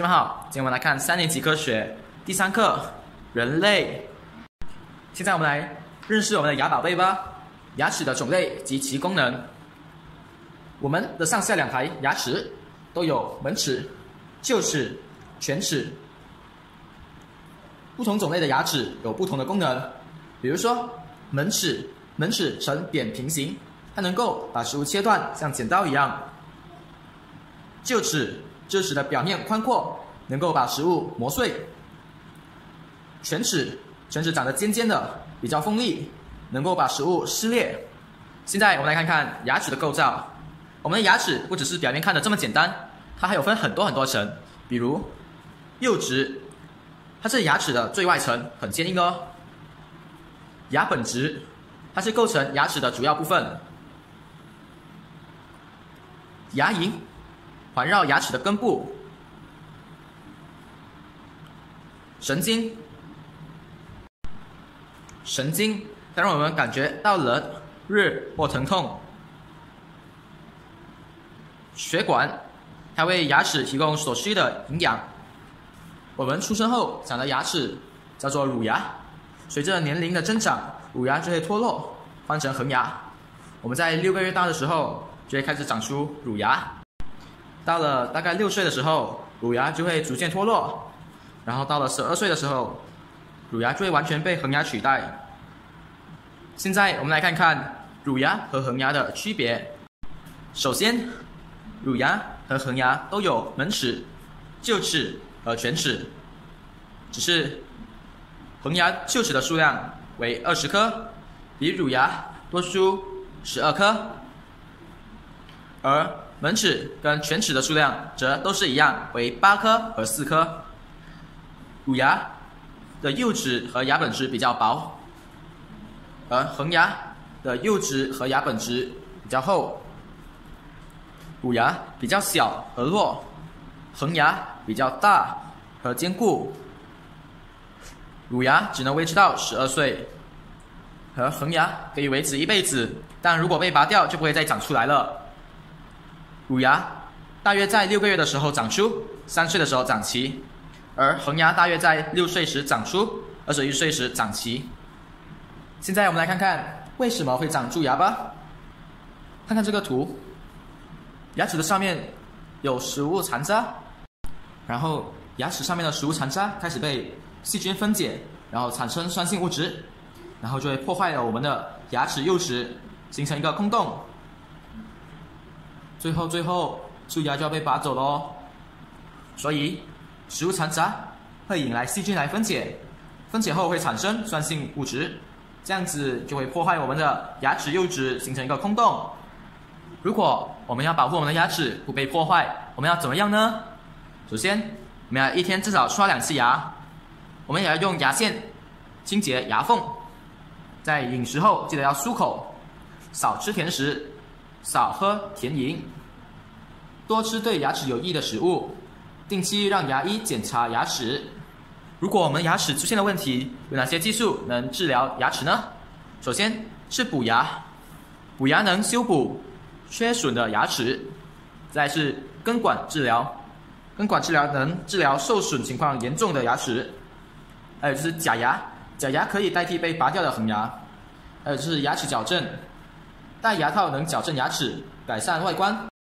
们好，今天我们来看3年级科学第3课人类。现在我们来认识我们的牙宝贝吧。牙齿的种类及其功能。我们的上下2排牙齿都有门齿、臼齿、犬齿。不同种类的牙齿有不同的功能，比如说门齿呈扁平形，它能够把食物切断，像剪刀一样。臼齿的表面宽阔，能够把食物磨碎。犬齿长得尖尖的，比较锋利，能够把食物撕裂。现在我们来看看牙齿的构造。我们的牙齿不只是表面看的这么简单，它还有分很多层，比如釉质，它是牙齿的最外层，很坚硬哦。牙本质，它是构成牙齿的主要部分。牙龈环绕牙齿的根部。神经它让我们感觉到冷、热或疼痛。血管它为牙齿提供所需的营养。我们出生后长的牙齿叫做乳牙，随着年龄的增长，乳牙就会脱落，换成恒牙。我们在6个月大的时候就会开始长出乳牙，到了大概6岁的时候，乳牙就会逐渐脱落，然后到了12岁的时候，乳牙就会完全被恒牙取代。现在我们来看看乳牙和恒牙的区别。首先，乳牙和恒牙都有门齿、臼齿和犬齿，只是恒牙臼齿的数量为20颗，比乳牙多出12颗，而门齿跟犬齿的数量则都是一样，为8颗和4颗。乳牙的釉质和牙本质比较薄，而恒牙的釉质和牙本质比较厚。乳牙比较小和弱，恒牙比较大和坚固。乳牙只能维持到12岁，而恒牙可以维持一辈子，但如果被拔掉就不会再长出来了。乳牙大约在6个月的时候长出，3岁的时候长齐，而恒牙大约在6岁时长出，21岁时长齐。现在我们来看看为什么会长蛀牙吧。看看这个图，牙齿的上面有食物残渣，然后牙齿上面的食物残渣开始被细菌分解，然后产生酸性物质，然后就会破坏了我们的牙齿釉质，形成一个空洞。最后蛀牙就要被拔走咯。所以食物残渣会引来细菌来分解，分解后会产生酸性物质，这样子就会破坏我们的牙齿釉质，形成一个空洞。如果我们要保护我们的牙齿不被破坏，我们要怎么样呢？首先，我们要1天至少刷2次牙，我们也要用牙线清洁牙缝。在饮食后记得要漱口，少吃甜食，少喝甜饮，多吃对牙齿有益的食物，定期让牙医检查牙齿。如果我们牙齿出现了问题，有哪些技术能治疗牙齿呢？首先是补牙，补牙能修补缺损的牙齿。再来是根管治疗，根管治疗能治疗受损情况严重的牙齿。还有就是假牙，假牙可以代替被拔掉的恒牙。还有就是牙齿矫正，戴牙套能矫正牙齿，改善外观。